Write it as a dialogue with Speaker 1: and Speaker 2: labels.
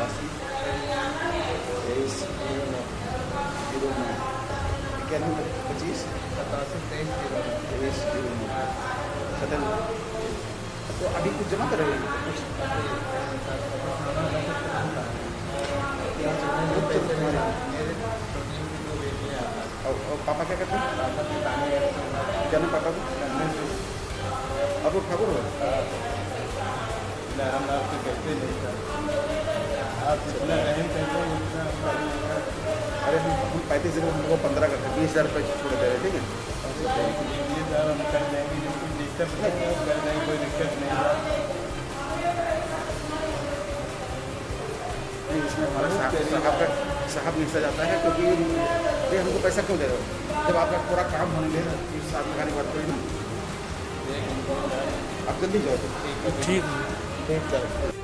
Speaker 1: 23 09 91 25 23 09। तो अभी कुछ जमा कर रहे हैं कुछ और पापा क्या करते हैं? क्या नाम पापा को? आप लोग ठाकुर हो?
Speaker 2: हम आपको कहते नहीं था, आप जितना रहें कहते उतना।
Speaker 1: अरे हम 35 हमको 15 करते 20,000 रुपये छोड़ दे रहे, ठीक है?
Speaker 2: ये सर हम कर देंगे, कोई दिक्कत नहीं है, कर देंगे, कोई दिक्कत नहीं है।
Speaker 1: इसमें हमारा साहब मिल जाता है, क्योंकि ये हमको पैसा क्यों दे रहे हो जब आपका पूरा काम होने दे रहे हो? साहब लगाने की बात करी ना, आप जल्दी जाओ।
Speaker 3: ठीक
Speaker 1: ठीक है।